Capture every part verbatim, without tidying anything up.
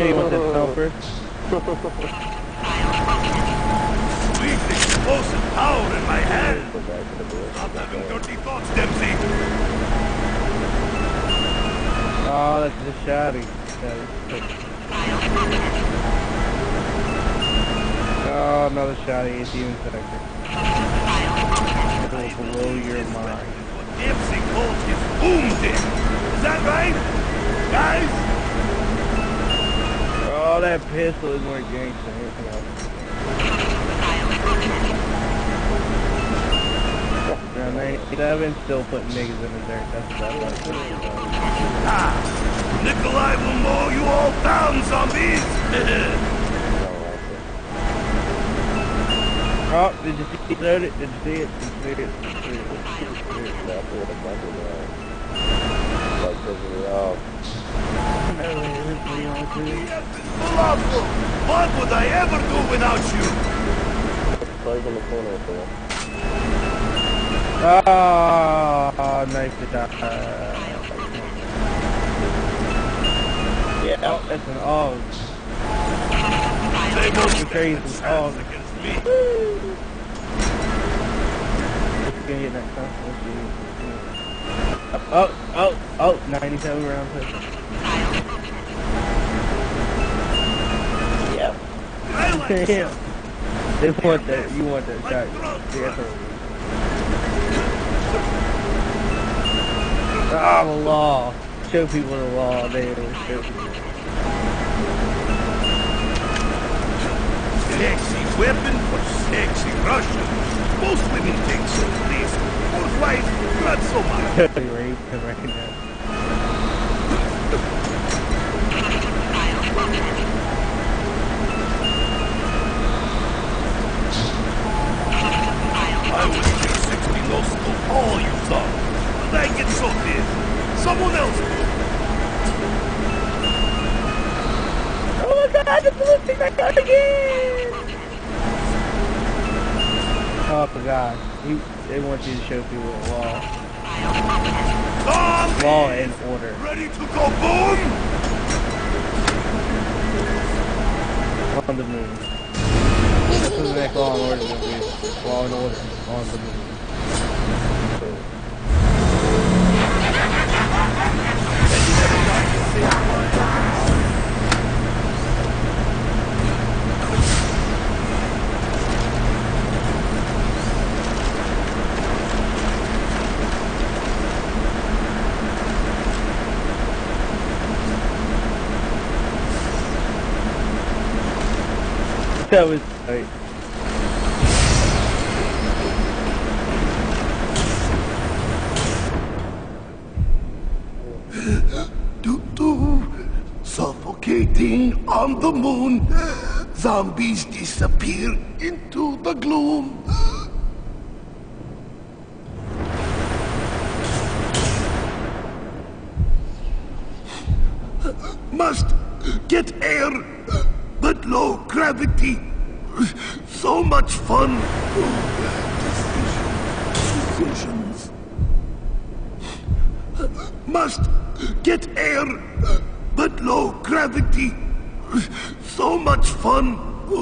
you want that helper? Sweet explosive power in my hand. Stop having dirty thoughts, Dempsey. Oh, that's the shotty. Oh, another shotty. It's even sector. It will blow your mind. What Dempsey calls his boom dick. Is that right? Guys? Oh, that pistol is more gangster than anything else. Round ninety-seven, still putting niggas in the dirt. That's what that Ah, Nikolai will mow you all down, zombies! Oh, did you see it? Did you see it? Did you see it? Did you see it? What would I ever do without you? Oh, nice to die. Yeah, oh, that's an og. They both crazy og. against me. Let's get it next time. Let's see. Oh, oh, oh, ninety-seven round pistol. Yeah. I like Yeah. They want that. You want that shot. Yeah. Ah, the law. Show people the law. They show people. Sexy weapon for sexy Russians. Most women think so, at least. Most wives, not so much. Rape and recognize. I would kill sixty no-scope all you saw. But I get so big. Someone else will. Oh my god, the blue thing I got again! Oh, I forgot. You, they want you to show people the law. Zombies! Law and order. Ready to go boom? On the moon. This is the next Law and Order movie. Law and Order on the moon. That was tight. Do-do, suffocating on the moon. Zombies disappear into the gloom. Must get air, but low gravity. So much fun. Decisions. Must get air, but low gravity. So much fun.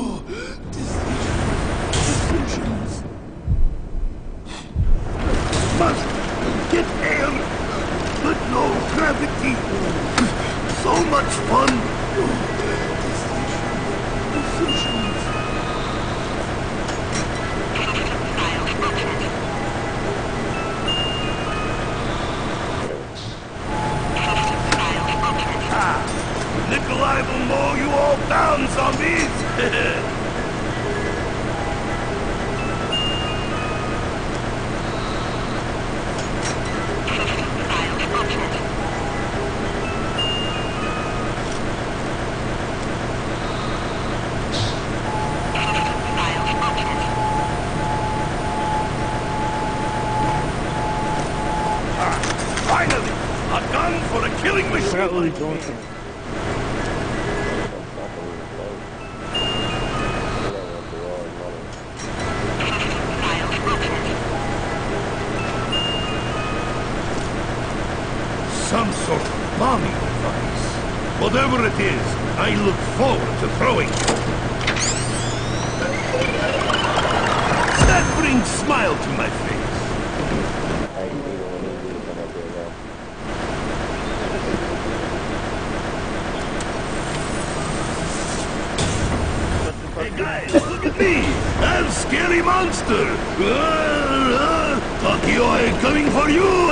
Decisions. Must get air, but low gravity. So much fun. Decisions. Nikolai will mow you all down, zombies! Finally! A gun for a killing machine! Forgot what he's going through. Some sort of bombing device. Whatever it is, I look forward to throwing you. That brings a smile to my face. Hey guys, look at me! I'm Scary Monster! Uh, uh, Tokyo, I'm coming for you!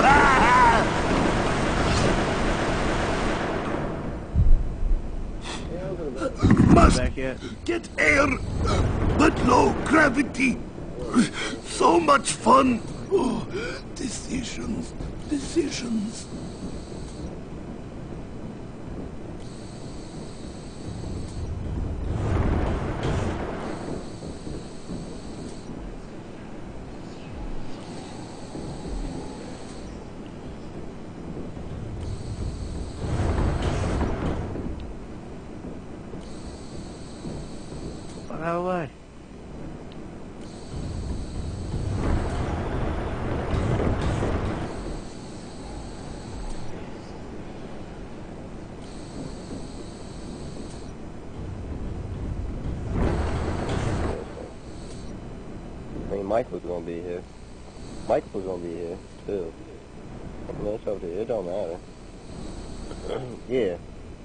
Must Back yet? get air, but low gravity. So much fun. Oh, decisions, decisions. Out of the way. I mean, Mike was gonna be here. Mike was gonna be here, too. I mean, it's up to you. It don't matter. Yeah.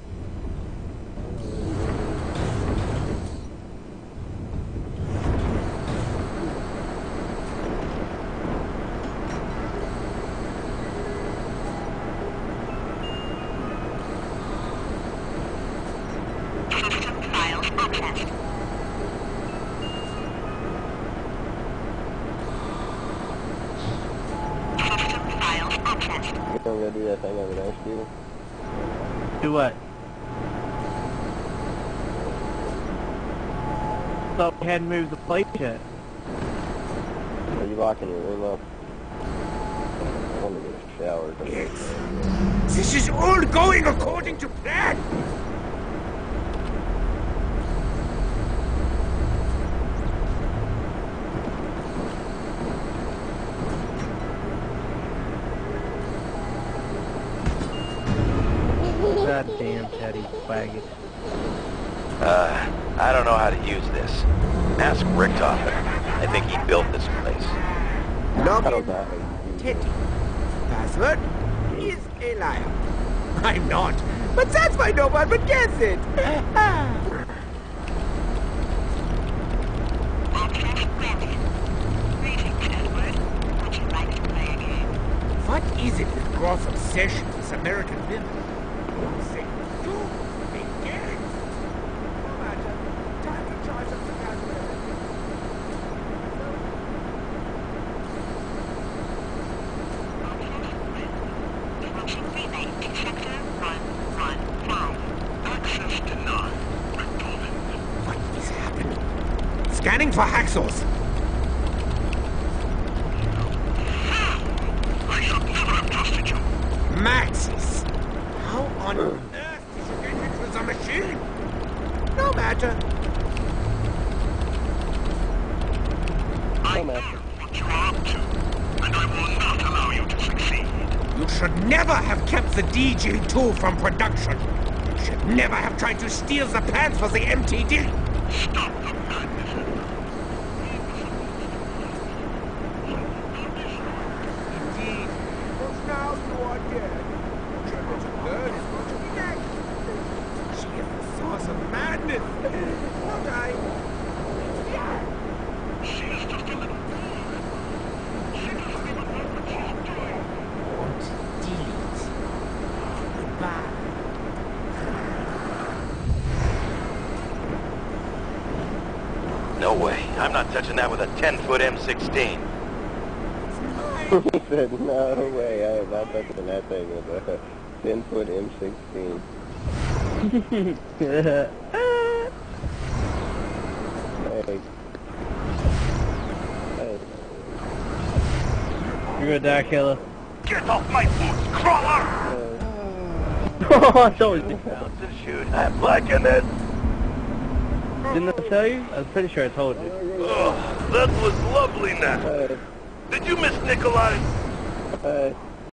You gonna go do that thing over there, Steven? Do what? Thought we hadn't moved the plate yet. Are you locking your room up? I want to get a shower. Yes. This is all going according to plan. God damn Teddy faggot. Uh, I don't know how to use this. Ask Richtofen. I think he built this place. I don't Login know. Teddy. Password is a liar. I'm not. But that's why no one would guess it. What is it with Groff's obsession with this American women? Say, do begin. No matter. Time to charge up the password. Access denied. What is happening? Scanning for hacksaws. I should never have trusted you. Maxis! How on earth did you get into the machine? No matter. I know what you are up to, and I will not allow you to succeed. You should never have kept the D G two from production. You should never have tried to steal the plans for the M T D. Stop the madness. Indeed. But now you are dead. What your little girl is going to be next. She is the source of madness. Not I. She is just a little boy. She doesn't even know what she's doing. Delete. Goodbye. No way. I'm not touching that with a ten-foot M sixteen. He said, no way, I am not touching that thing with a ten-foot M sixteen. Hey. Hey. You're gonna die, killer. Get off my foot, crawler! Oh, I told you. Bounce and shoot. I'm liking it. Didn't I tell you? I was pretty sure I told you. Oh, that was lovely, Nat. Hey. Did you miss Nikolai? Hey.